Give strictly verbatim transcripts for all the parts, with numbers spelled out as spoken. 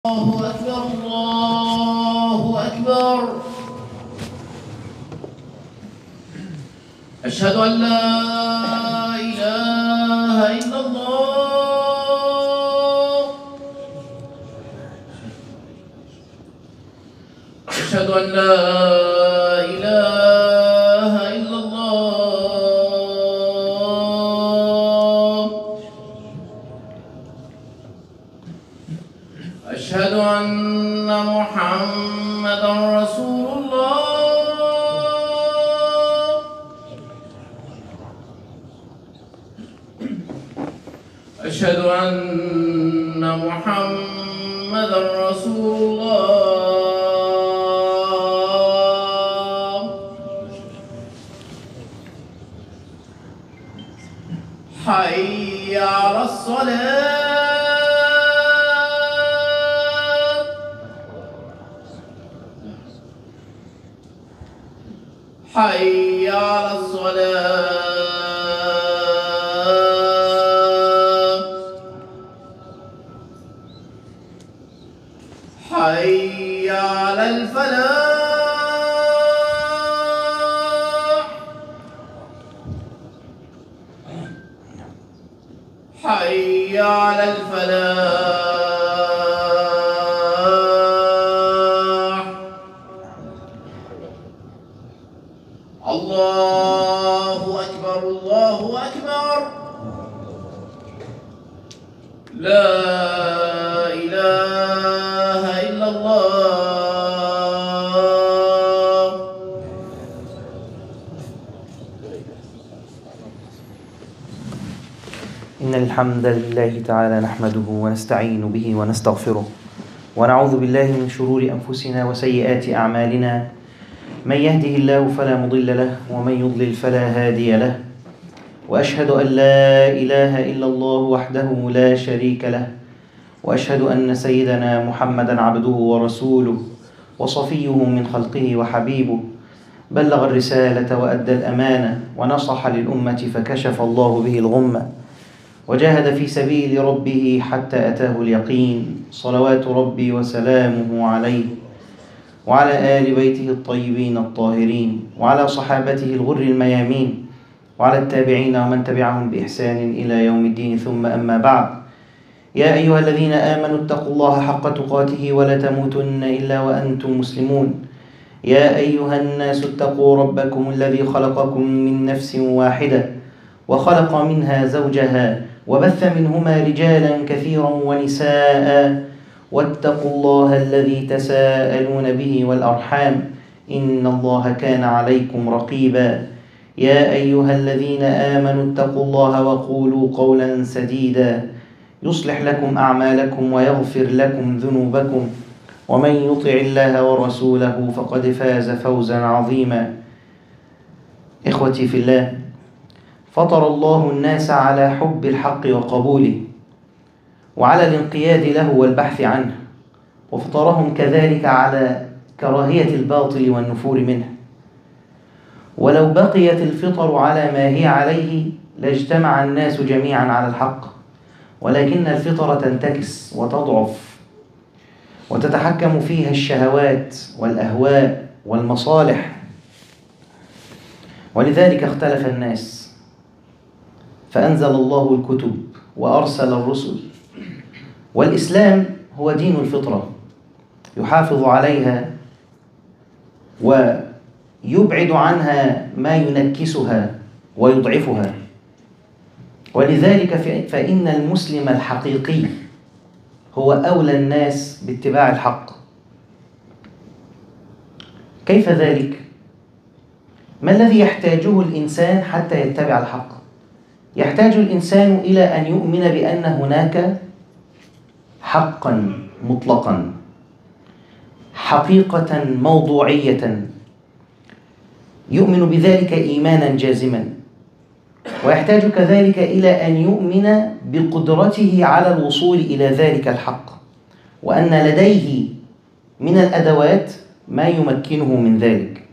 الله أكبر الله أكبر. أشهد أن لا إله إلا الله. أشهد أن لا إله إلا الله. أشهد أن محمدًا رسول الله. أشهد أن محمدًا رسول الله. حي على الصلاة. حي على الصلاة. حي على الفلاح. حي على الفلاح. الله أكبر الله أكبر. لا إله إلا الله. إن الحمد لله تعالى نحمده ونستعين به ونستغفره ونعوذ بالله من شرور أنفسنا وسيئات أعمالنا. من يهده الله فلا مضل له ومن يضلل فلا هادي له، وأشهد أن لا إله إلا الله وحده لا شريك له، وأشهد أن سيدنا محمدا عبده ورسوله وصفيه من خلقه وحبيبه، بلغ الرسالة وأدى الأمانة ونصح للأمة فكشف الله به الغمة، وجاهد في سبيل ربه حتى أتاه اليقين، صلوات ربي وسلامه عليه وعلى آل بيته الطيبين الطاهرين وعلى صحابته الغر الميامين وعلى التابعين ومن تبعهم بإحسان إلى يوم الدين، ثم أما بعد. يا أيها الذين آمنوا اتقوا الله حق تقاته ولا تموتن إلا وأنتم مسلمون. يا أيها الناس اتقوا ربكم الذي خلقكم من نفس واحدة وخلق منها زوجها وبث منهما رجالا كثيرا ونساء، واتقوا الله الذي تساءلون به والأرحام إن الله كان عليكم رقيبا. يا أيها الذين آمنوا اتقوا الله وقولوا قولا سديدا يصلح لكم أعمالكم ويغفر لكم ذنوبكم، ومن يطع الله ورسوله فقد فاز فوزا عظيما. إخوتي في الله، فطر الله الناس على حب الحق وقبوله وعلى الانقياد له والبحث عنه، وفطرهم كذلك على كراهية الباطل والنفور منه. ولو بقيت الفطر على ما هي عليه لاجتمع الناس جميعا على الحق، ولكن الفطر تنتكس وتضعف وتتحكم فيها الشهوات والأهواء والمصالح، ولذلك اختلف الناس، فأنزل الله الكتب وأرسل الرسل، والإسلام هو دين الفطرة يحافظ عليها ويبعد عنها ما ينكسها ويضعفها. ولذلك فإن المسلم الحقيقي هو أولى الناس باتباع الحق. كيف ذلك؟ ما الذي يحتاجه الإنسان حتى يتبع الحق؟ يحتاج الإنسان إلى أن يؤمن بأن هناك حقا مطلقا، حقيقة موضوعية، يؤمن بذلك إيمانا جازما، ويحتاج كذلك إلى أن يؤمن بقدرته على الوصول إلى ذلك الحق، وأن لديه من الأدوات ما يمكنه من ذلك.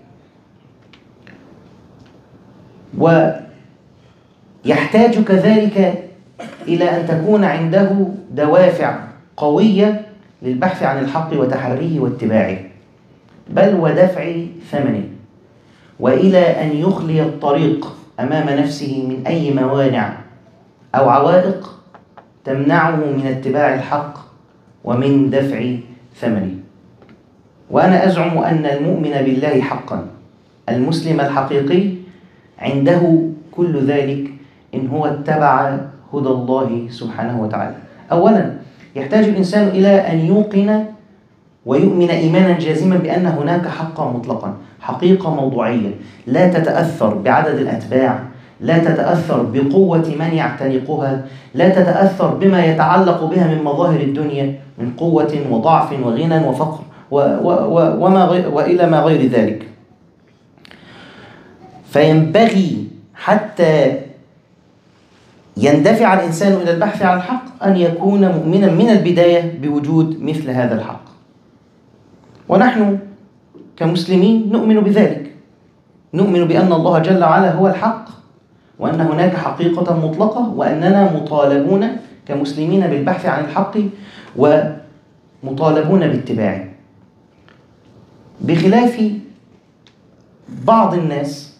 ويحتاج كذلك إلى أن تكون عنده دوافع قوية للبحث عن الحق وتحريه واتباعه، بل ودفع ثمنه، وإلى أن يخلي الطريق أمام نفسه من أي موانع أو عوائق تمنعه من اتباع الحق ومن دفع ثمنه. وأنا أزعم أن المؤمن بالله حقا المسلم الحقيقي عنده كل ذلك إن هو اتبع هدى الله سبحانه وتعالى. أولا يحتاج الإنسان إلى أن يوقن ويؤمن إيمانا جازما بأن هناك حقا مطلقا، حقيقة موضوعية لا تتأثر بعدد الأتباع، لا تتأثر بقوة من يعتنقها، لا تتأثر بما يتعلق بها من مظاهر الدنيا من قوة وضعف وغنى وفقر وما غير وإلى ما غير ذلك. فينبغي حتى يندفع الإنسان إلى البحث عن الحق أن يكون مؤمنا من البداية بوجود مثل هذا الحق. ونحن كمسلمين نؤمن بذلك، نؤمن بأن الله جل وعلا هو الحق، وأن هناك حقيقة مطلقة، وأننا مطالبون كمسلمين بالبحث عن الحق ومطالبون باتباعه، بخلاف بعض الناس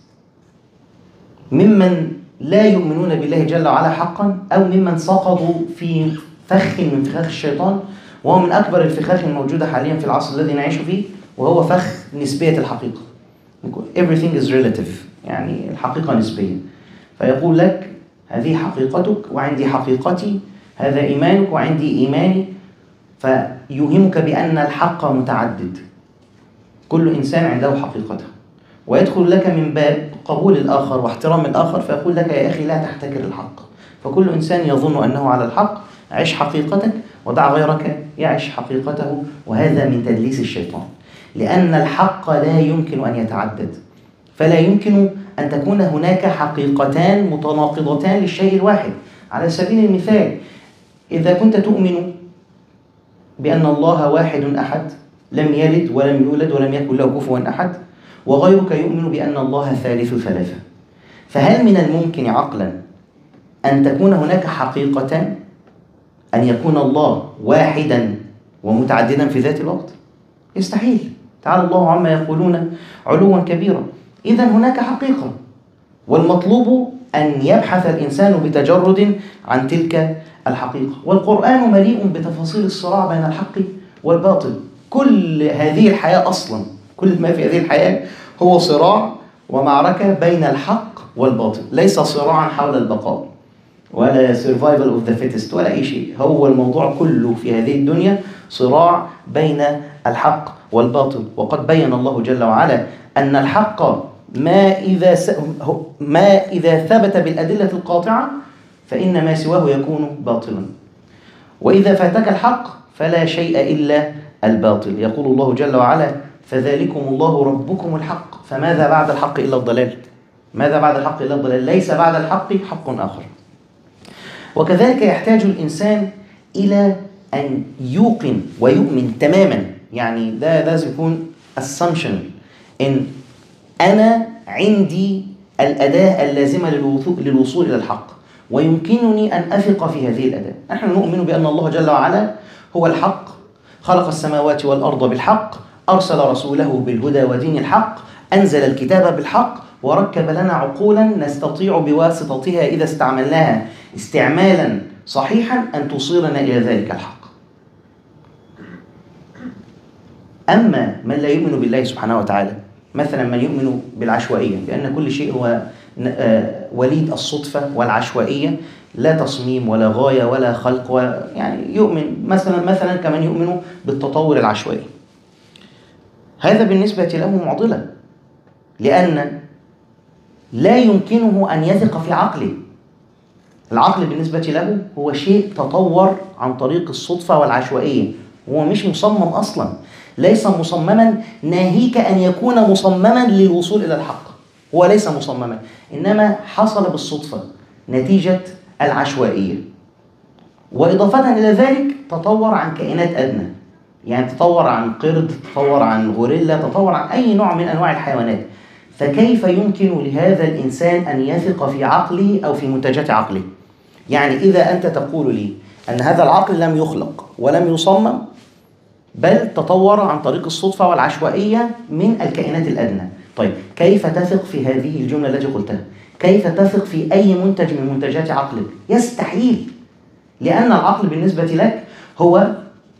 ممن لا يؤمنون بالله جل وعلا حقا، أو ممن سقطوا في فخ من فخاخ الشيطان، وهو من أكبر الفخاخ الموجودة حاليا في العصر الذي نعيش فيه، وهو فخ نسبية الحقيقة. Everything is relative، يعني الحقيقة نسبية. فيقول لك هذه حقيقتك وعندي حقيقتي، هذا إيمانك وعندي إيماني، فيوهمك بأن الحق متعدد، كل إنسان عنده حقيقته، ويدخل لك من باب قبول الآخر واحترام الآخر، فيقول لك يا أخي لا تحتكر الحق. فكل إنسان يظن أنه على الحق، عش حقيقتك ودع غيرك يعش حقيقته، وهذا من تدليس الشيطان، لأن الحق لا يمكن أن يتعدد، فلا يمكن أن تكون هناك حقيقتان متناقضتان للشيء الواحد. على سبيل المثال، إذا كنت تؤمن بأن الله واحد أحد لم يلد ولم يولد ولم يكن له كفوا أحد، وغيرك يؤمن بأن الله ثالث ثلاثة، فهل من الممكن عقلا أن تكون هناك حقيقتان، أن يكون الله واحدا ومتعددا في ذات الوقت؟ يستحيل، تعالى الله عما يقولون علوا كبيرا. إذن هناك حقيقة، والمطلوب أن يبحث الإنسان بتجرد عن تلك الحقيقة. والقرآن مليء بتفاصيل الصراع بين الحق والباطل. كل هذه الحياة أصلا، كل ما في هذه الحياة هو صراع ومعركة بين الحق والباطل، ليس صراعا حول البقاء ولا survival of the fittest ولا أي شيء. هو الموضوع كله في هذه الدنيا صراع بين الحق والباطل. وقد بين الله جل وعلا أن الحق ما إذا س... ما إذا ثبت بالأدلة القاطعة فإن ما سواه يكون باطلا، وإذا فاتك الحق فلا شيء إلا الباطل. يقول الله جل وعلا فذلكم الله ربكم الحق، فماذا بعد الحق إلا الضلال؟ ماذا بعد الحق إلا الضلال؟ ليس بعد الحق حق آخر. وكذلك يحتاج الإنسان إلى أن يوقن ويؤمن تماما، يعني ده لازم يكون assumption، إن أنا عندي الأداة اللازمة للوصول إلى الحق، ويمكنني أن أثق في هذه الأداة. نحن نؤمن بأن الله جل وعلا هو الحق، خلق السماوات والأرض بالحق، أرسل رسوله بالهدى ودين الحق، أنزل الكتاب بالحق، وركب لنا عقولا نستطيع بواسطتها إذا استعملناها استعمالا صحيحا أن توصلنا إلى ذلك الحق. أما من لا يؤمن بالله سبحانه وتعالى، مثلا من يؤمن بالعشوائية، بأن كل شيء هو وليد الصدفة والعشوائية، لا تصميم ولا غاية ولا خلق، يعني يؤمن مثلا مثلا كمن يؤمن بالتطور العشوائي، هذا بالنسبة له معضلة، لأن لا يمكنه أن يثق في عقله. العقل بالنسبة له هو شيء تطور عن طريق الصدفة والعشوائية، هو مش مصمم أصلا، ليس مصمما ناهيك أن يكون مصمما للوصول إلى الحق، هو ليس مصمما، إنما حصل بالصدفة نتيجة العشوائية. وإضافة إلى ذلك تطور عن كائنات أدنى، يعني تطور عن قرد، تطور عن غوريلا، تطور عن أي نوع من أنواع الحيوانات. فكيف يمكن لهذا الإنسان أن يثق في عقله أو في منتجات عقله؟ يعني إذا أنت تقول لي أن هذا العقل لم يخلق ولم يصمم، بل تطور عن طريق الصدفة والعشوائية من الكائنات الأدنى. طيب كيف تثق في هذه الجملة التي قلتها؟ كيف تثق في أي منتج من منتجات عقلك؟ يستحيل، لأن العقل بالنسبة لك هو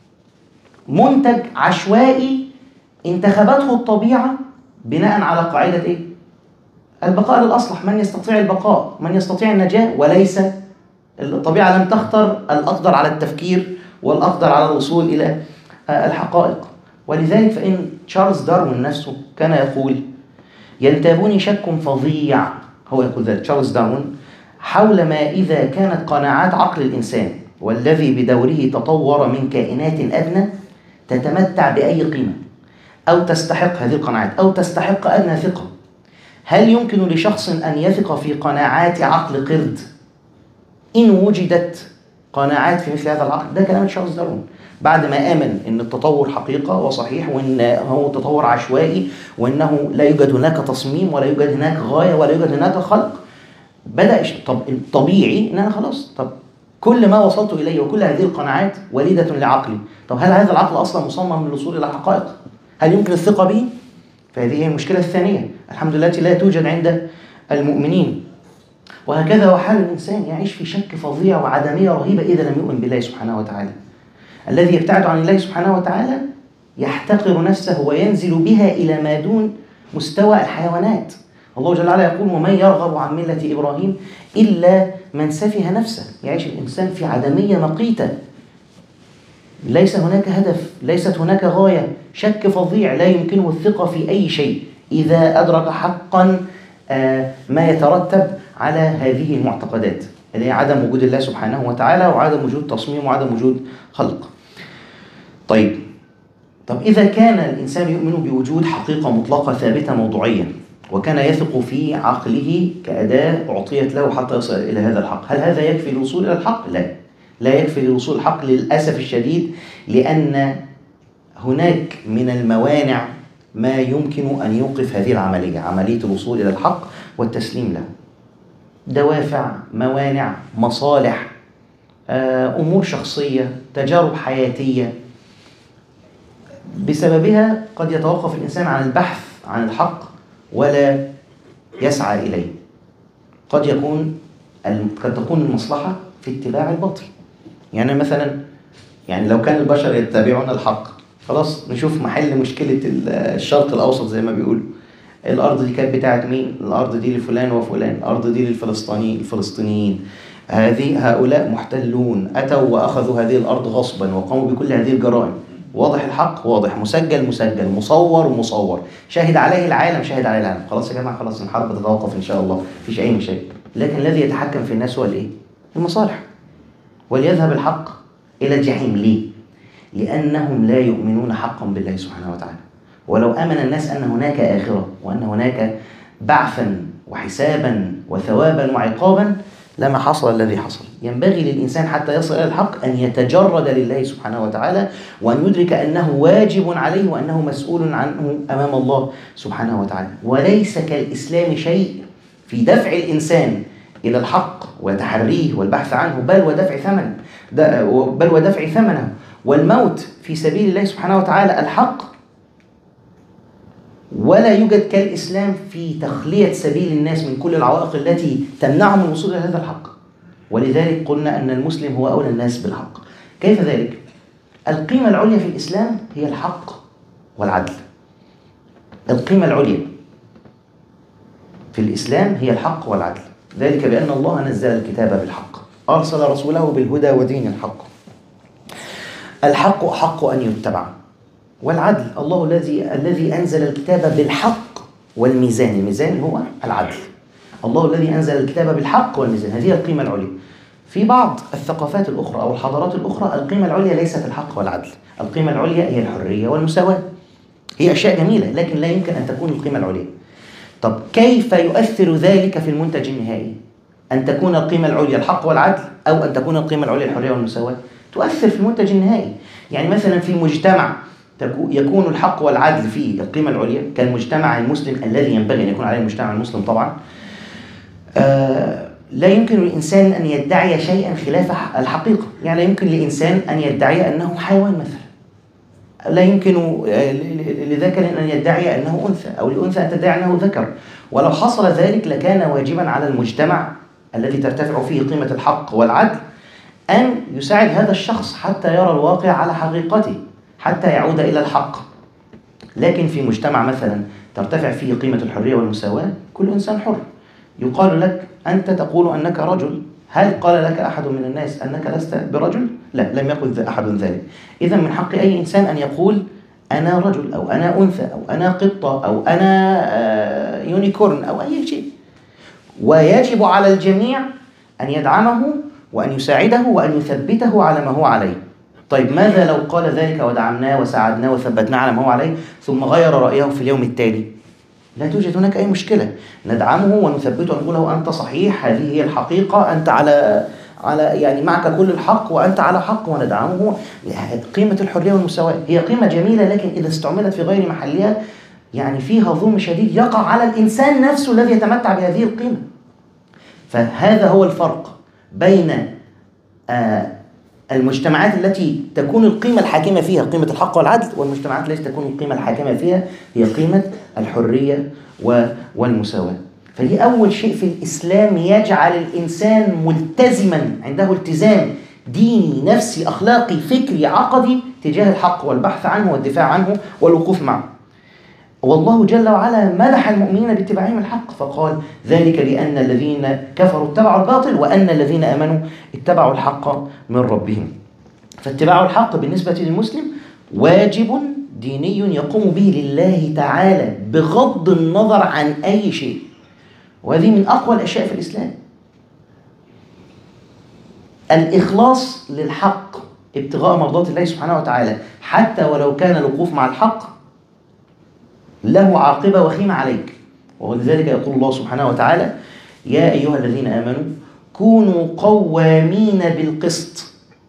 منتج عشوائي انتخبته الطبيعة بناء على قاعدة إيه؟ البقاء للأصلح، من يستطيع البقاء، من يستطيع النجاة، وليس الطبيعة لم تختر الأقدر على التفكير والأقدر على الوصول إلى الحقائق. ولذلك فإن تشارلز داروين نفسه كان يقول: ينتابني شك فظيع، هو يقول ذلك تشارلز داروين، حول ما إذا كانت قناعات عقل الإنسان والذي بدوره تطور من كائنات أدنى تتمتع بأي قيمة أو تستحق هذه القناعات أو تستحق أدنى ثقة، هل يمكن لشخص أن يثق في قناعات عقل قرد إن وجدت قناعات في مثل هذا العقل؟ ده كلام تشارلز داروين بعد ما آمن أن التطور حقيقة وصحيح، وأن هو تطور عشوائي، وأنه لا يوجد هناك تصميم ولا يوجد هناك غاية ولا يوجد هناك خلق. بدأ طب الطبيعي أن أنا خلاص، طب كل ما وصلت إليه وكل هذه القناعات وليدة لعقلي، طب هل هذا العقل أصلا مصمم للوصول إلى حقائق؟ هل يمكن الثقة به؟ فهذه هي المشكلة الثانية الحمد لله التي لا توجد عند المؤمنين. وهكذا هو حال الإنسان، يعيش في شك فظيع وعدمية رهيبة إذا لم يؤمن بالله سبحانه وتعالى. الذي يبتعد عن الله سبحانه وتعالى يحتقر نفسه وينزل بها إلى ما دون مستوى الحيوانات. الله جل وعلا يقول: ومن يرغب عن ملة إبراهيم إلا من سفه نفسه. يعيش الإنسان في عدمية مقيتة، ليس هناك هدف، ليست هناك غاية، شك فظيع، لا يمكنه الثقة في أي شيء إذا أدرك حقا ما يترتب على هذه المعتقدات اللي هي عدم وجود الله سبحانه وتعالى وعدم وجود تصميم وعدم وجود خلق. طيب طب إذا كان الإنسان يؤمن بوجود حقيقة مطلقة ثابتة موضوعية وكان يثق في عقله كأداة أعطيت له حتى يصل إلى هذا الحق، هل هذا يكفي للوصول إلى الحق؟ لا، لا يكفي للوصول إلى الحق للأسف الشديد، لأن هناك من الموانع ما يمكن أن يوقف هذه العملية، عملية الوصول إلى الحق والتسليم له. دوافع، موانع، مصالح، أمور شخصية، تجارب حياتية، بسببها قد يتوقف الإنسان عن البحث عن الحق ولا يسعى إليه. قد يكون قد تكون المصلحة في اتباع الباطل. يعني مثلا يعني لو كان البشر يتبعون الحق، خلاص نشوف محل مشكلة الشرق الأوسط زي ما بيقولوا. الأرض دي كانت بتاعت مين؟ الأرض دي لفلان وفلان، الأرض دي للفلسطينيين الفلسطينيين هذه هؤلاء محتلون أتوا وأخذوا هذه الأرض غصبا وقاموا بكل هذه الجرائم. واضح الحق؟ واضح، مسجل مسجل، مصور مصور، شاهد عليه العالم شاهد عليه العالم. خلاص يا جماعة، خلاص الحرب تتوقف إن شاء الله، مفيش أي مشاكل. لكن الذي يتحكم في الناس هو الإيه؟ المصالح. وليذهب الحق إلى الجحيم. ليه؟ لأنهم لا يؤمنون حقا بالله سبحانه وتعالى. ولو آمن الناس أن هناك آخرة وأن هناك بعثا وحسابا وثوابا وعقابا لما حصل الذي حصل. ينبغي للإنسان حتى يصل إلى الحق أن يتجرد لله سبحانه وتعالى، وأن يدرك أنه واجب عليه وأنه مسؤول عنه أمام الله سبحانه وتعالى. وليس كالإسلام شيء في دفع الإنسان إلى الحق وتحريه والبحث عنه، بل ودفع ثمن بل ودفع ثمنه والموت في سبيل الله سبحانه وتعالى الحق. ولا يوجد كالإسلام في تخلية سبيل الناس من كل العوائق التي تمنعهم من الوصول إلى هذا الحق. ولذلك قلنا أن المسلم هو أولى الناس بالحق. كيف ذلك؟ القيمة العليا في الإسلام هي الحق والعدل. القيمة العليا في الإسلام هي الحق والعدل، ذلك بأن الله نزل الكتاب بالحق، أرسل رسوله بالهدى ودين الحق. الحق أحق أن يتبع، والعدل الله الذي الذي أنزل الكتاب بالحق والميزان. الميزان هو العدل. الله الذي أنزل الكتاب بالحق والميزان، هذه القيمة العليا. في بعض الثقافات الأخرى أو الحضارات الأخرى القيمة العليا ليست الحق والعدل، القيمة العليا هي الحرية والمساواة. هي أشياء جميلة لكن لا يمكن أن تكون القيمة العليا. طب كيف يؤثر ذلك في المنتج النهائي؟ أن تكون القيمة العليا الحق والعدل أو أن تكون القيمة العليا الحرية والمساواة؟ تؤثر في المنتج النهائي. يعني مثلا في مجتمع يكون الحق والعدل فيه القيمة العليا كالمجتمع المسلم الذي ينبغي أن يكون عليه المجتمع المسلم طبعا، آه لا يمكن للإنسان أن يدعي شيئا خلاف الحقيقة. يعني لا يمكن للإنسان أن يدعي أنه حيوان مثلا، لا يمكن لذكر أن يدعي أنه أنثى أو لأنثى أن تدعي أنه ذكر. ولو حصل ذلك لكان واجبا على المجتمع الذي ترتفع فيه قيمة الحق والعدل أن يساعد هذا الشخص حتى يرى الواقع على حقيقته، حتى يعود إلى الحق. لكن في مجتمع مثلا ترتفع فيه قيمة الحرية والمساواة، كل إنسان حر، يقال لك أنت تقول أنك رجل، هل قال لك أحد من الناس أنك لست برجل؟ لا، لم يقل أحد ذلك. إذا من حق أي إنسان أن يقول أنا رجل أو أنا أنثى أو أنا قطة أو أنا يونيكورن أو أي شيء، ويجب على الجميع أن يدعمه وأن يساعده وأن يثبته على ما هو عليه. طيب ماذا لو قال ذلك ودعمناه وساعدناه وثبتناه على ما هو عليه ثم غير رأيه في اليوم التالي؟ لا توجد هناك أي مشكلة، ندعمه ونثبته ونقول له أنت صحيح، هذه هي الحقيقة، أنت على على يعني معك كل الحق وأنت على حق، وندعمه. قيمة الحرية والمساواة هي قيمة جميلة، لكن إذا استعملت في غير محلها يعني فيها ظلم شديد يقع على الإنسان نفسه الذي يتمتع بهذه القيمة. فهذا هو الفرق بين آه المجتمعات التي تكون القيمة الحاكمة فيها قيمة الحق والعدل، والمجتمعات التي تكون القيمة الحاكمة فيها هي قيمة الحرية والمساواة. فدي أول شيء في الإسلام يجعل الإنسان ملتزما، عنده التزام ديني نفسي أخلاقي فكري عقدي تجاه الحق والبحث عنه والدفاع عنه والوقوف معه. والله جل وعلا مدح المؤمنين باتباعهم الحق فقال ذلك لأن الذين كفروا اتبعوا الباطل وأن الذين آمنوا اتبعوا الحق من ربهم. فاتباع الحق بالنسبة للمسلم واجب ديني يقوم به لله تعالى بغض النظر عن أي شيء، وهذه من أقوى الأشياء في الإسلام. الإخلاص للحق ابتغاء مرضات الله سبحانه وتعالى حتى ولو كان الوقوف مع الحق له عاقبة وخيمة عليك. ولذلك يقول الله سبحانه وتعالى يا أيها الذين آمنوا كونوا قوامين بالقسط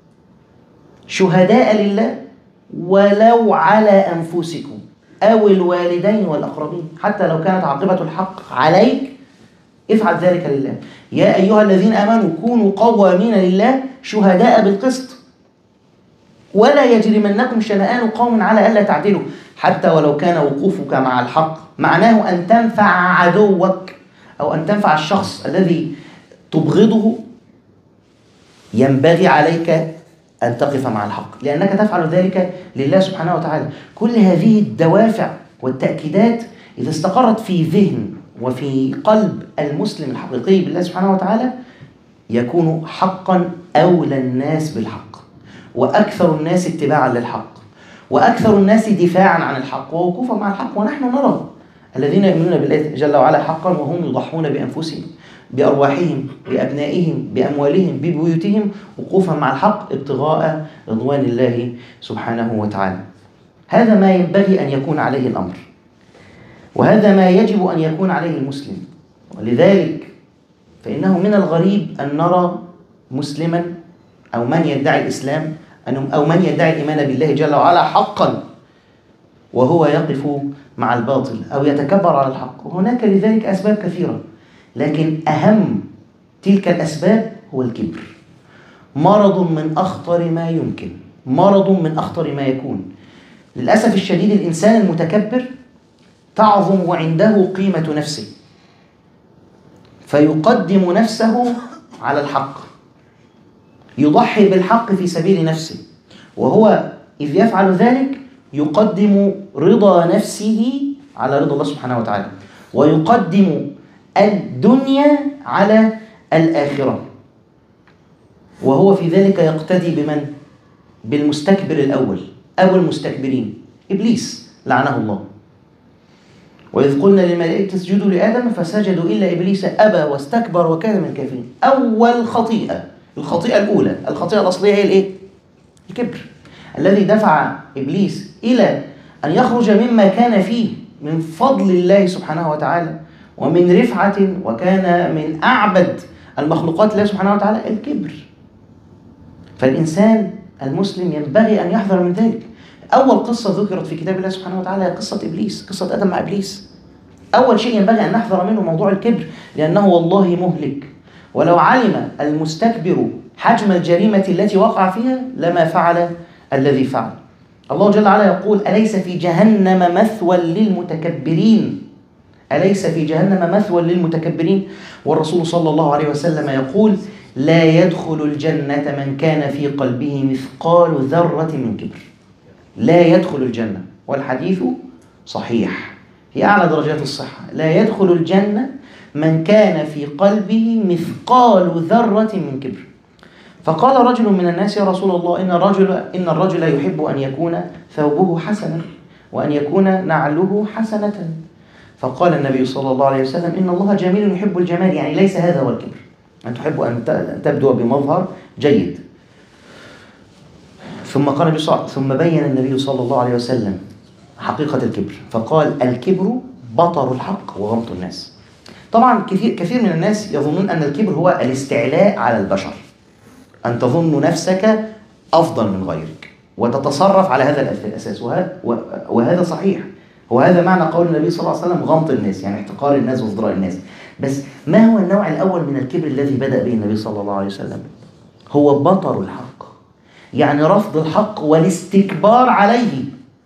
شهداء لله ولو على أنفسكم أو الوالدين والأقربين، حتى لو كانت عاقبة الحق عليك افعل ذلك لله. يا أيها الذين آمنوا كونوا قوامين لله شهداء بالقسط ولا يجرمنكم شنآن قوم على ألا تعدلوا، حتى ولو كان وقوفك مع الحق معناه أن تنفع عدوك أو أن تنفع الشخص الذي تبغضه، ينبغي عليك أن تقف مع الحق لأنك تفعل ذلك لله سبحانه وتعالى. كل هذه الدوافع والتأكيدات إذا استقرت في ذهن وفي قلب المسلم الحقيقي بالله سبحانه وتعالى يكون حقا أولى الناس بالحق وأكثر الناس اتباعا للحق وأكثر الناس دفاعا عن الحق ووقوفا مع الحق. ونحن نرى الذين يؤمنون بالله جل وعلا حقا وهم يضحون بأنفسهم بأرواحهم بأبنائهم بأموالهم ببيوتهم وقوفا مع الحق ابتغاء رضوان الله سبحانه وتعالى. هذا ما ينبغي أن يكون عليه الأمر، وهذا ما يجب أن يكون عليه المسلم. ولذلك فإنه من الغريب أن نرى مسلما أو من يدعي الإسلام أو من يدعي الإيمان بالله جل وعلا حقا وهو يقف مع الباطل أو يتكبر على الحق. وهناك لذلك أسباب كثيرة، لكن أهم تلك الأسباب هو الكبر. مرض من أخطر ما يمكن، مرض من أخطر ما يكون. للأسف الشديد الإنسان المتكبر تعظم عنده قيمة نفسه فيقدم نفسه على الحق، يضحي بالحق في سبيل نفسه، وهو إذ يفعل ذلك يقدم رضا نفسه على رضا الله سبحانه وتعالى ويقدم الدنيا على الآخرة، وهو في ذلك يقتدي بمن؟ بالمستكبر الأول أو المستكبرين، إبليس لعنه الله. وإذ قلنا للملائكة اسجدوا لآدم فسجدوا إلا إبليس أبى واستكبر وكان من الكافرين. أول خطيئة، الخطيئة الأولى، الخطيئة الأصلية هي الإيه؟ الكبر الذي دفع إبليس إلى أن يخرج مما كان فيه من فضل الله سبحانه وتعالى ومن رفعة، وكان من أعبد المخلوقات الله سبحانه وتعالى الكبر. فالإنسان المسلم ينبغي أن يحذر من ذلك. أول قصة ذكرت في كتاب الله سبحانه وتعالى هي قصة إبليس، قصة آدم مع إبليس. أول شيء ينبغي أن نحذر منه موضوع الكبر، لأنه والله مهلك. ولو علم المستكبر حجم الجريمة التي وقع فيها لما فعل الذي فعل. الله جل وعلا يقول: أليس في جهنم مثوى للمتكبرين؟ أليس في جهنم مثوى للمتكبرين؟ والرسول صلى الله عليه وسلم يقول: لا يدخل الجنة من كان في قلبه مثقال ذرة من كبر. لا يدخل الجنة، والحديث صحيح في أعلى درجات الصحة. لا يدخل الجنة من كان في قلبه مثقال ذرة من كبر. فقال رجل من الناس: يا رسول الله، إن الرجل, إن الرجل يحب أن يكون ثوبه حسنا وأن يكون نعله حسنة. فقال النبي صلى الله عليه وسلم: إن الله جميل يحب الجمال، يعني ليس هذا هو الكبر، أن تحب أن تبدو بمظهر جيد. ثم قال النبي صلى ثم بين النبي صلى الله عليه وسلم حقيقة الكبر، فقال: الكبر بطر الحق وغمط الناس. طبعا كثير كثير من الناس يظنون أن الكبر هو الاستعلاء على البشر، أن تظن نفسك أفضل من غيرك وتتصرف على هذا الأساس، وهذا صحيح، وهذا معنى قول النبي صلى الله عليه وسلم: غمط الناس، يعني احتقار الناس وازدراء الناس. بس ما هو النوع الأول من الكبر الذي بدأ به النبي صلى الله عليه وسلم؟ هو بطر الحق، يعني رفض الحق والاستكبار عليه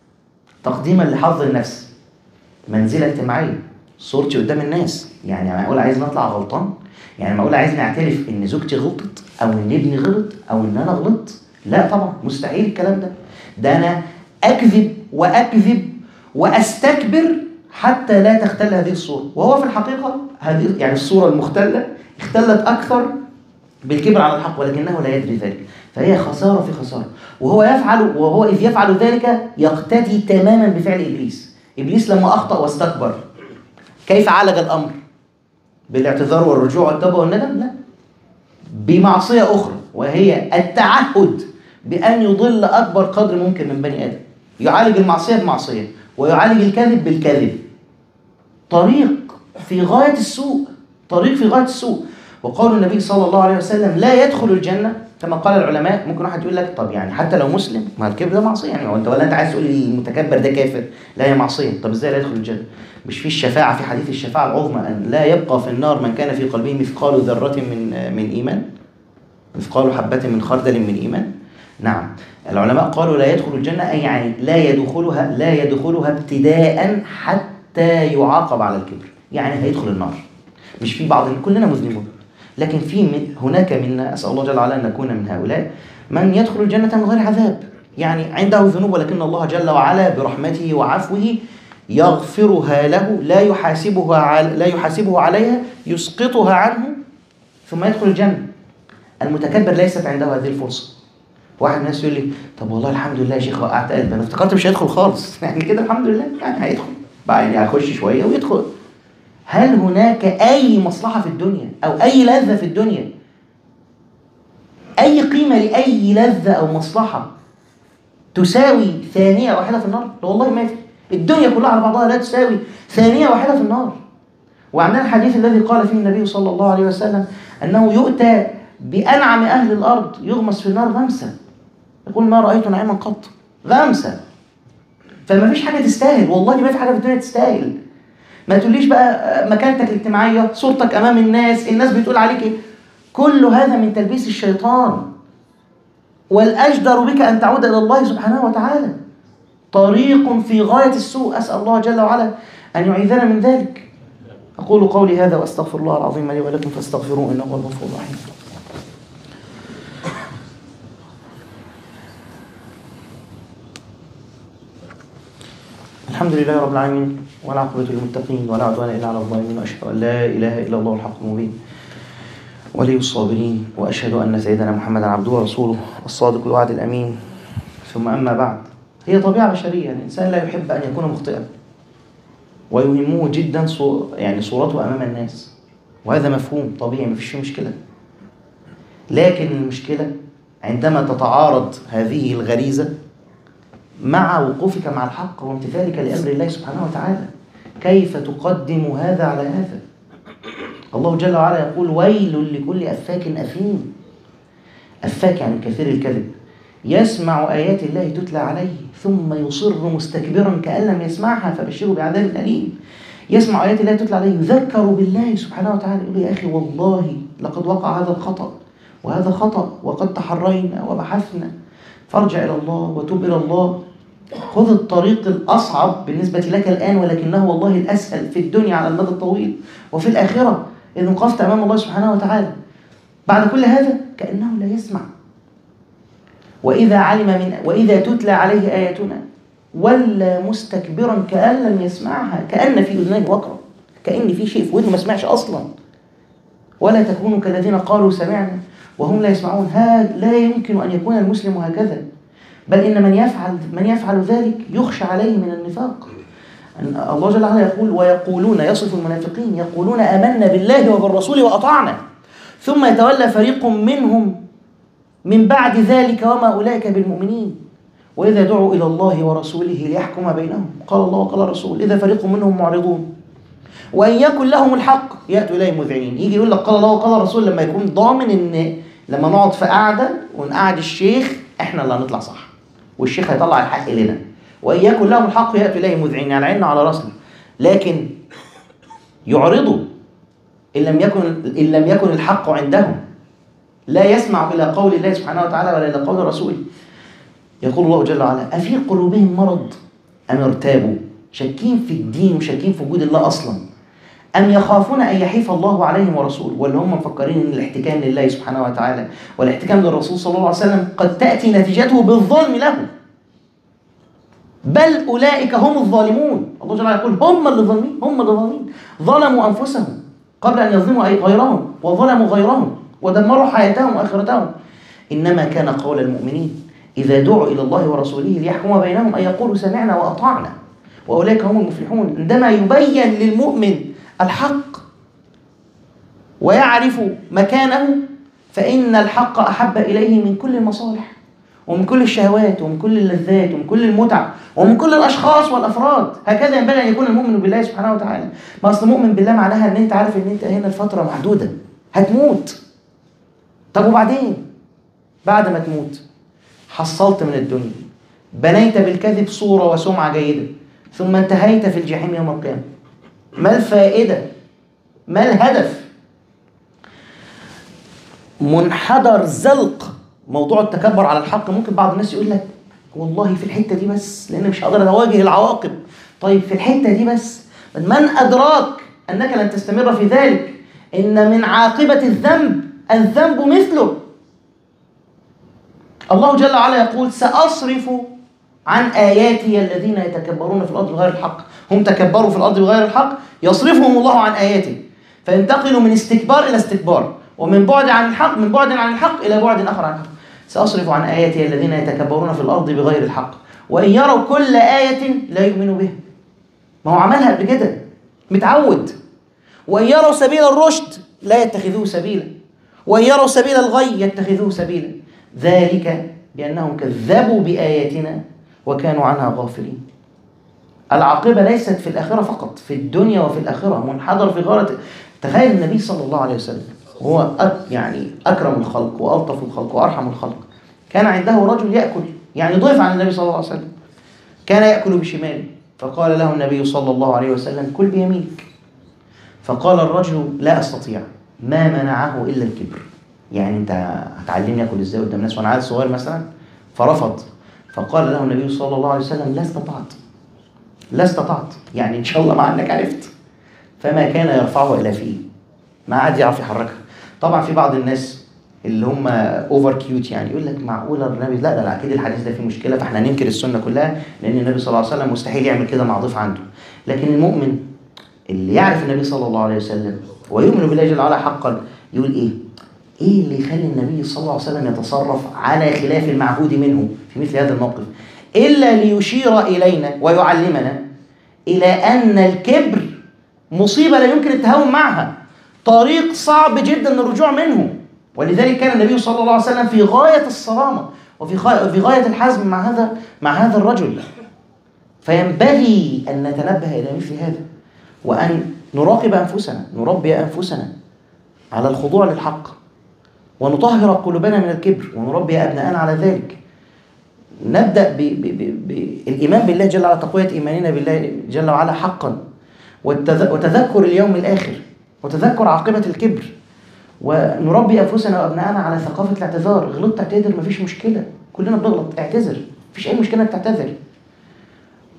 تقديما لحظ النفس. منزلة اجتماعية، صورتي قدام الناس، يعني معقول عايز نطلع غلطان؟ يعني معقول عايز نعترف ان زوجتي غلطت او ان ابني غلط او ان انا غلطت؟ لا طبعا، مستحيل الكلام ده. ده انا اكذب واكذب واستكبر حتى لا تختل هذه الصورة. وهو في الحقيقة هذه يعني الصورة المختلة اختلت أكثر بالكبر على الحق، ولكنه لا يدري ذلك، فهي خسارة في خسارة. وهو يفعل وهو إذ يفعل ذلك يقتدي تماما بفعل إبليس. إبليس لما أخطأ واستكبر كيف عالج الأمر؟ بالاعتذار والرجوع والتوبة والندم؟ لا، بمعصية أخرى، وهي التعهد بأن يضل أكبر قدر ممكن من بني آدم. يعالج المعصية بمعصية ويعالج الكذب بالكذب. طريق في غاية السوء، طريق في غاية السوء. وقول النبي صلى الله عليه وسلم: لا يدخل الجنة، كما قال العلماء. ممكن واحد يقول لك: طب يعني حتى لو مسلم، ما الكبر ده معصية، يعني هو انت ولا انت عايز تقول المتكبر ده كافر؟ لا، هي معصية. طب ازاي لا يدخل الجنة؟ مش في الشفاعة، في حديث الشفاعة العظمى، أن لا يبقى في النار من كان في قلبه مثقال ذرة من من إيمان، مثقال حبة من خردل من إيمان. نعم، العلماء قالوا لا يدخل الجنة، أي يعني لا يدخلها لا يدخلها ابتداء حتى يعاقب على الكبر، يعني هيدخل النار. مش في بعض، كلنا مذنبون، لكن في من هناك منا، أسأل الله جل وعلا أن نكون من هؤلاء، من يدخل الجنة من غير عذاب، يعني عنده ذنوب ولكن الله جل وعلا برحمته وعفوه يغفرها له، لا يحاسبه على لا يحاسبه عليها، يسقطها عنه ثم يدخل الجنة. المتكبر ليست عنده هذه الفرصة. واحد من الناس يقول لي: طب والله الحمد لله يا شيخ وقعت قلبي، انا افتكرت مش هيدخل خالص، يعني كده الحمد لله، يعني هيدخل بقى، يعني هيخش شوية ويدخل. هل هناك أي مصلحة في الدنيا أو أي لذة في الدنيا، أي قيمة لأي لذة أو مصلحة تساوي ثانية واحدة في النار؟ والله ما في. الدنيا كلها على بعضها لا تساوي ثانية واحدة في النار. وعندنا الحديث الذي قال فيه النبي صلى الله عليه وسلم أنه يؤتى بأنعم أهل الأرض يغمس في النار غمسة، يقول: ما رأيت نعيما قط. غمسة. فما فيش حاجة تستاهل، والله ما في حاجة في الدنيا تستاهل. ما تقوليش بقى مكانتك الاجتماعية، صورتك أمام الناس، الناس بتقول عليك إيه. كل هذا من تلبيس الشيطان، والأجدر بك أن تعود إلى الله سبحانه وتعالى. طريق في غاية السوء، أسأل الله جل وعلا أن يعيذنا من ذلك. أقول قولي هذا وأستغفر الله العظيم لي ولكم فاستغفروه إنه هو الغفور الرحيم. الحمد لله رب العالمين، والعاقبة للمتقين، ولا عدوان إلا على الظالمين، وأشهد أن لا إله إلا الله الحق المبين ولي الصابرين، وأشهد أن سيدنا محمدا عبده ورسوله الصادق الوعد الأمين. ثم أما بعد، هي طبيعة بشرية، الإنسان لا يحب أن يكون مخطئا، ويهمه جدا صور يعني صورته أمام الناس، وهذا مفهوم طبيعي، ما فيش مشكلة. لكن المشكلة عندما تتعارض هذه الغريزة مع وقوفك مع الحق وامتثالك لأمر الله سبحانه وتعالى. كيف تقدم هذا على هذا؟ الله جل وعلا يقول: ويل لكل أفاك أثيم. أفاك يعني كثير الكذب، يسمع آيات الله تتلى عليه ثم يصر مستكبرا كأن لم يسمعها فبشره بعذاب أليم. يسمع آيات الله تتلى عليه، يذكر بالله سبحانه وتعالى، يقول: يا أخي والله لقد وقع هذا الخطأ وهذا خطأ، وقد تحرينا وبحثنا، فارجع إلى الله وتوب إلى الله. خذ الطريق الأصعب بالنسبة لك الآن، ولكنه والله الأسهل في الدنيا على المدى الطويل وفي الآخرة إذ وقفت أمام الله سبحانه وتعالى. بعد كل هذا كأنه لا يسمع. وإذا علم من وإذا تتلى عليه آياتنا ولا مستكبرا كأن لم يسمعها، كأن في أذنيه وقرا، كأن في شيء في ودنه ما سمعش أصلا. ولا تكونوا كالذين قالوا سمعنا وهم لا يسمعون. هذا لا يمكن أن يكون المسلم هكذا، بل إن من يفعل من يفعل ذلك يخشى عليه من النفاق. الله جل وعلا يقول ويقولون، يصف المنافقين، يقولون آمنا بالله وبالرسول وأطعنا ثم يتولى فريق منهم من بعد ذلك وما أولئك بالمؤمنين وإذا دعوا إلى الله ورسوله ليحكم بينهم قال الله وقال الرسول إذا فريق منهم معرضون وإن يكن لهم الحق يأتوا إليه مذعنين. يجي يقول لك قال الله وقال الرسول لما يكون ضامن إن لما نقعد في قعدة ونقعد الشيخ إحنا اللي هنطلع صح والشيخ هيطلع الحق لنا. وإن يكن لهم الحق يأتوا إليه مذعنين، على عيننا على راسنا، لكن يعرضوا إن لم يكن إن لم يكن الحق عندهم، لا يسمع إلى قول الله سبحانه وتعالى ولا إلى قول رسوله. يقول الله جل وعلا أفي قلوبهم مرض أم ارتابوا، شاكين في الدين وشاكين في وجود الله أصلا، أم يخافون أن يحيف الله عليهم ورسوله، ولا هم مفكرين أن الاحتكام لله سبحانه وتعالى والاحتكام للرسول صلى الله عليه وسلم قد تأتي نتيجته بالظلم له، بل أولئك هم الظالمون. الله جل وعلا يقول هم اللي ظالمين، هم اللي ظالمين، ظلموا أنفسهم قبل أن يظلموا أي غيرهم وظلموا غيرهم ودمروا حياتهم وآخرتهم. إنما كان قول المؤمنين إذا دعوا إلى الله ورسوله ليحكم بينهم أن يقولوا سمعنا وأطعنا وأولئك هم المفلحون. عندما يبين للمؤمن الحق ويعرف مكانه فإن الحق أحب إليه من كل المصالح ومن كل الشهوات ومن كل اللذات ومن كل المتع ومن كل الأشخاص والأفراد. هكذا ينبغي أن يكون المؤمن بالله سبحانه وتعالى. ما أصل مؤمن بالله معناها أن أنت عارف أن أنت هنا الفترة محدودة هتموت. طب وبعدين بعد ما تموت حصلت من الدنيا، بنيت بالكذب صورة وسمعة جيدة، ثم انتهيت في الجحيم يوم القيامة. ما الفائدة؟ ما الهدف؟ منحدر زلق موضوع التكبر على الحق. ممكن بعض الناس يقول لك والله في الحتة دي بس لأن مش هقدر أواجه العواقب. طيب في الحتة دي بس، من أدراك أنك لن تستمر في ذلك؟ إن من عاقبة الذنب الذنب مثله. الله جل وعلا يقول سأصرف عن آياتي الذين يتكبرون في الأرض بغير الحق. هم تكبروا في الأرض بغير الحق يصرفهم الله عن آياته فينتقلوا من استكبار إلى استكبار ومن بعد عن الحق من بعد عن الحق إلى بعد آخر عن الحق. سأصرف عن آياتي الذين يتكبرون في الأرض بغير الحق وإن يروا كل آية لا يؤمنوا بها. ما هو عملها قبل كده متعود. وإن يروا سبيل الرشد لا يتخذوه سبيلا وإن يروا سبيل الغي يتخذوه سبيلا ذلك بأنهم كذبوا بآياتنا وكانوا عنها غافلين. العاقبة ليست في الآخرة فقط، في الدنيا وفي الآخرة. منحدر في غارة. تخيل النبي صلى الله عليه وسلم هو يعني أكرم الخلق وألطف الخلق وأرحم الخلق، كان عنده رجل يأكل يعني ضيف عن النبي صلى الله عليه وسلم، كان يأكل بشماله، فقال له النبي صلى الله عليه وسلم كل بيمينك. فقال الرجل لا أستطيع، ما منعه إلا الكبر. يعني أنت هتعلمني أكل إزاي قدام الناس وأنا عيل صغير مثلا؟ فرفض. فقال له النبي صلى الله عليه وسلم لا استطعت لا استطعت يعني إن شاء الله ما عنك عرفت. فما كان يرفعه إلى فيه، ما عاد يعرف يحركها. طبعا في بعض الناس اللي هم اوفر كيوت يعني يقول لك معقوله النبي لا لا لا اكيد الحديث ده فيه مشكله فاحنا ننكر السنه كلها لان النبي صلى الله عليه وسلم مستحيل يعمل كده مع ضيف عنده. لكن المؤمن اللي يعرف النبي صلى الله عليه وسلم ويؤمن بالله جل وعلا حقا يقول ايه؟ ايه اللي يخلي النبي صلى الله عليه وسلم يتصرف على خلاف المعهود منه في مثل هذا الموقف الا ليشير الينا ويعلمنا الى ان الكبر مصيبه لا يمكن التهاون معها، طريق صعب جدا الرجوع منه. ولذلك كان النبي صلى الله عليه وسلم في غاية الصرامة وفي في غاية الحزم مع هذا مع هذا الرجل. فينبغي أن نتنبه إلى مثل هذا وأن نراقب أنفسنا، نربي أنفسنا على الخضوع للحق ونطهر قلوبنا من الكبر ونربي أبناءنا على ذلك. نبدأ بالإيمان بالله جل وعلا، تقوية إيماننا بالله جل وعلا حقا، وتذكر اليوم الآخر وتذكر عاقبة الكبر، ونربي أنفسنا وأبنائنا على ثقافة الاعتذار. غلطت اعتذر، مفيش مشكلة، كلنا بنغلط، اعتذر، مفيش أي مشكلة انك تعتذر.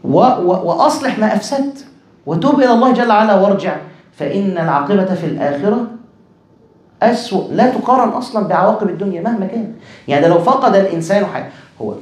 و و وأصلح ما أفسدت وتوب إلى الله جل وعلا وارجع، فإن العاقبة في الآخرة أسوأ، لا تقارن أصلا بعواقب الدنيا مهما كان. يعني لو فقد الإنسان حي... هو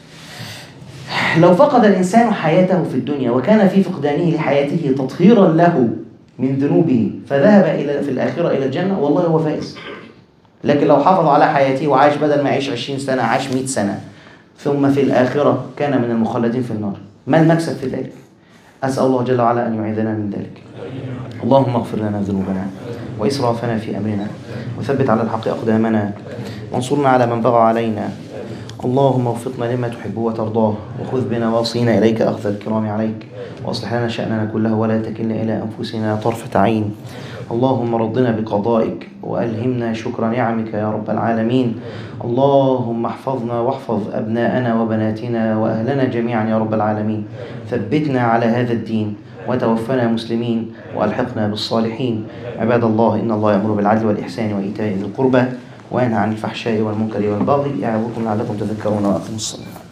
لو فقد الإنسان حياته في الدنيا وكان في فقدانه لحياته تطهيرا له من ذنوبه فذهب إلى في الآخرة إلى الجنة، والله هو فائز. لكن لو حافظ على حياته وعاش بدل ما يعيش عشرين سنة عاش مئة سنة ثم في الآخرة كان من المخلدين في النار، ما المكسب في ذلك؟ أسأل الله جل وعلا أن يعيذنا من ذلك. اللهم اغفر لنا ذنوبنا وإسرافنا في أمرنا وثبت على الحق أقدامنا وانصرنا على من بغى علينا. اللهم وفقنا لما تحب وترضاه وخذ بنواصينا إليك أخذ الكرام عليك، وأصلح لنا شأننا كله ولا تكلنا إلى أنفسنا طرفة عين. اللهم رضنا بقضائك وألهمنا شكر نعمك يا رب العالمين. اللهم احفظنا واحفظ أبناءنا وبناتنا وأهلنا جميعا يا رب العالمين. ثبتنا على هذا الدين وتوفنا مسلمين وألحقنا بالصالحين. عباد الله، إن الله يأمر بالعدل والإحسان وإيتاء ذي القربى وينهى عن الفحشاء والمنكر والبغي، يعظكم لعلكم تذكرون وأقيموا الصلاة.